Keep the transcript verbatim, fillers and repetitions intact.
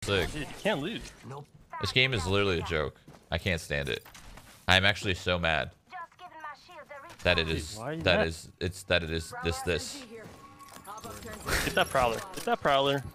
Sick. Dude, you can't lose. This game is literally a joke. I can't stand it. I'm actually so mad that it is Why are you that mad? is it's that it is this this. Get that prowler. Get that prowler.